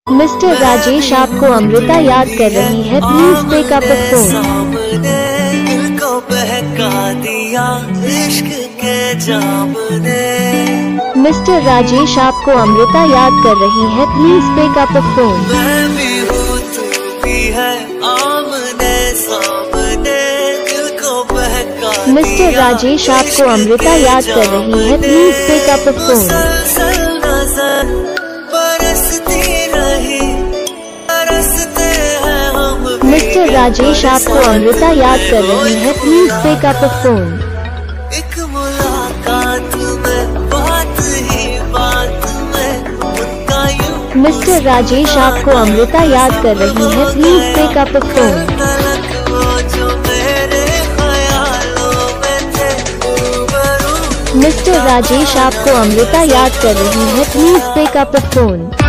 Mister Rajesh, आपको अमृता याद कर रही है, please pick up the phone. Mister Rajesh, आपको अमृता याद कर रही है, please pick up the phone. Mister Rajesh, आपको अमृता याद कर रही है, please pick up the phone. Mister Rajesh, आपको अमृता याद कर रही है, please pick up the phone. एक मुलाकात में बात ही बात में उनका यूं। मिस्टर राजेश, आपको अमृता याद कर रही है, please pick up the phone. Mister Rajesh, आपको अमृता याद कर रही है, please pick up the phone.